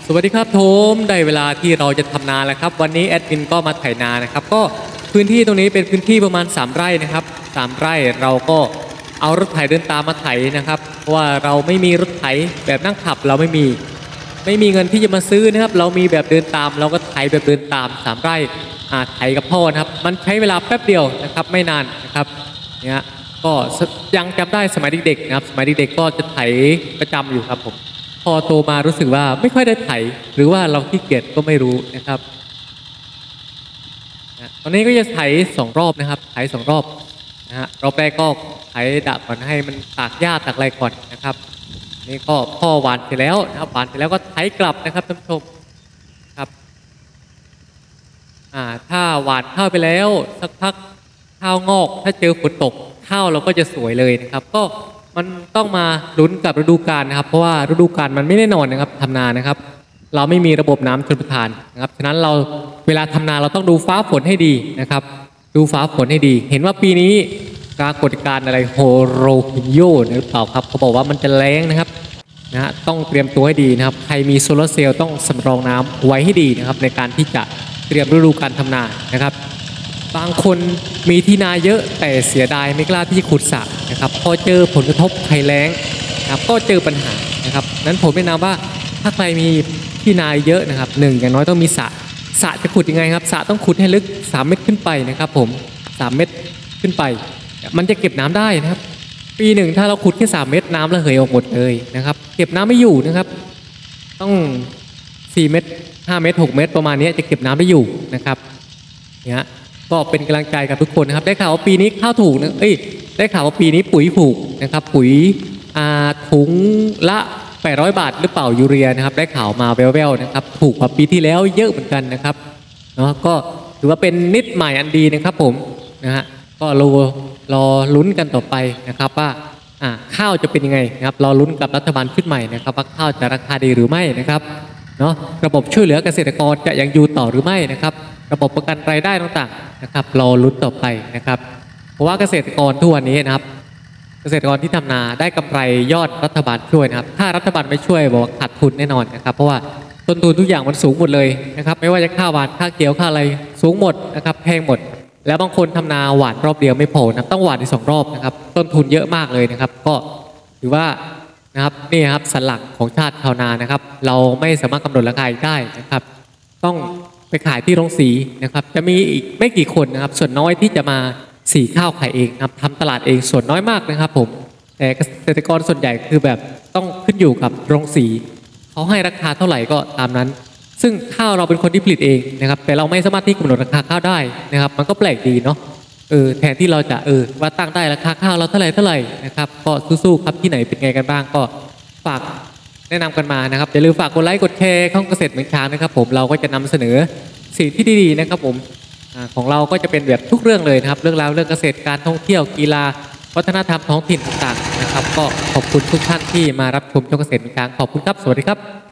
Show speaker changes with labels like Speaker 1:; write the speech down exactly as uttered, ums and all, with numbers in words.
Speaker 1: สวัสดีครับผมได้เวลาที่เราจะทำนาแล้วครับวันนี้แอดมินก็มาไถนานะครับก็พื้นที่ตรงนี้เป็นพื้นที่ประมาณสามไร่นะครับสามไร่เราก็เอารถไถเดินตามมาไถนะครับเพราะว่าเราไม่มีรถไถแบบนั่งขับเราไม่มีไม่มีเงินที่จะมาซื้อนะครับเรามีแบบเดินตามเราก็ไถแบบเดินตามสามไร่อาไถกับพ่อนะครับมันใช้เวลาแป๊บเดียวนะครับไม่นานนะครับเนี่ยก็ยังจำได้สมัยเด็กๆนะครับสมัยเด็กๆก็จะไถประจำอยู่ครับผมพอโตมารู้สึกว่าไม่ค่อยได้ไถหรือว่าเราขี้เกียจก็ไม่รู้นะครับตอนนี้ก็จะไถสองรอบนะครับไถสองรอบนะฮะรอบแรกก็ไถดักก่อนให้มันตากหญ้าตากอะไรก่อนนะครับนี่ก็พ่อหวานเสร็จแล้วนะครับหวานเสร็จแล้วก็ไถกลับนะครับท่านผู้ชมครับอ่าถ้าหวานข้าวไปแล้วสักพักข้าวงอกถ้าเจอฝนตกข้าวเราก็จะสวยเลยนะครับก็มันต้องมาลุ้นกับฤดูกาลนะครับเพราะว่าฤดูกาลมันไม่แน่นอนนะครับทำนานะครับเราไม่มีระบบน้ำชลประทานนะครับฉะนั้นเราเวลาทำนาเราต้องดูฟ้าฝนให้ดีนะครับดูฟ้าฝนให้ดีเห็นว่าปีนี้ปรากฏการณ์อะไรโฮโรฮิโยหรือเปล่าครับเขาบอกว่ามันจะแรงนะครับนะฮะต้องเตรียมตัวให้ดีนะครับใครมีโซลาร์เซลล์ต้องสำรองน้ำไว้ให้ดีนะครับในการที่จะเตรียมฤดูการทำนานะครับบางคนมีที่นาเยอะแต่เสียดายไม่กล้าที่จะขุดสระนะครับพอเจอผลกระทบภัยแล้งนะครับก็เจอปัญหานะครับนั้นผมแนะนำว่าถ้าใครมีที่นาเยอะนะครับหนึ่งอย่างน้อยต้องมีสระสระจะขุดยังไงครับสระต้องขุดให้ลึกสามเมตรขึ้นไปนะครับผมสามเมตรขึ้นไปมันจะเก็บน้ำได้นะครับปีหนึ่งถ้าเราขุดแค่สามเมตรน้ำระเหยออกหมดเลยนะครับเก็บน้ำไม่อยู่นะครับต้องสี่เมตรห้าเมตรหกเมตรประมาณนี้จะเก็บน้ำได้อยู่นะครับเนี่ยก็เป็นกำลังใจกับทุกคนนะครับได้ข่าวว่าปีนี้ข้าวถูกนะเอ้ยได้ข่าวว่าปีนี้ปุ๋ยถูกนะครับปุ๋ยอ่าถุงละแปดร้อยบาทหรือเปล่ายูเรียนะครับได้ข่าวมาแว่วๆนะครับถูกกว่าปีที่แล้วเยอะเหมือนกันนะครับเนาะก็ถือว่าเป็นนิดใหม่อันดีนะครับผมนะฮะก็รอรอลุ้นกันต่อไปนะครับว่าอ่าข้าวจะเป็นยังไงนะครับรอลุ้นกับรัฐบาลชุดใหม่นะครับว่าข้าวจะราคาดีหรือไม่นะครับเนาะระบบช่วยเหลือเกษตรกรจะยังอยู่ต่อหรือไม่นะครับระบบประกันรายได้ต่างๆนะครับรอลุ้นต่อไปนะครับเพราะว่าเกษตรกรทุกวันนี้นะครับเกษตรกรที่ทำนาได้กำไรยอดรัฐบาลช่วยนะครับถ้ารัฐบาลไม่ช่วยบอกขาดทุนแน่นอนนะครับเพราะว่าต้นทุนทุกอย่างมันสูงหมดเลยนะครับไม่ว่าจะค่าหวานค่าเกี่ยวค่าอะไรสูงหมดนะครับแพงหมดแล้วบางคนทำนาหวานรอบเดียวไม่พอนะต้องหวานอีกสองรอบนะครับต้นทุนเยอะมากเลยนะครับก็ถือว่านะครับนี่ครับสันหลักของชาติชาวนานะครับเราไม่สามารถกำหนดราคาได้นะครับต้องไปขายที่โรงสีนะครับจะมีอีกไม่กี่คนนะครับส่วนน้อยที่จะมาสีข้าวขายเองนะครับทำตลาดเองส่วนน้อยมากนะครับผมแต่เกษตรกรส่วนใหญ่คือแบบต้องขึ้นอยู่กับโรงสีเขาให้ราคาเท่าไหร่ก็ตามนั้นซึ่งข้าวเราเป็นคนที่ผลิตเองนะครับแต่เราไม่สามารถที่กำหนดราคาข้าวได้นะครับมันก็แปลกดีเนาะเออแทนที่เราจะเออว่าตั้งได้ราคาข้าวเราเท่าไหร่เท่าไหร่นะครับก็สู้ๆครับที่ไหนเป็นไงกันบ้างก็ฝากแนะนำกันมานะครับอย่าลืมฝากกดไลค์กดแชร์ช่องเกษตรเหมือนช้างนะครับผมเราก็จะนำเสนอสิ่งที่ดีๆนะครับผมของเราก็จะเป็นแบบทุกเรื่องเลยนะครับเรื่องราวเรื่องเกษตรการท่องเที่ยวกีฬาวัฒนธรรมท้องถิ่นต่างๆนะครับก็ขอบคุณทุกท่านที่มารับชมช่องเกษตรเหมือนช้างขอบคุณครับสวัสดีครับ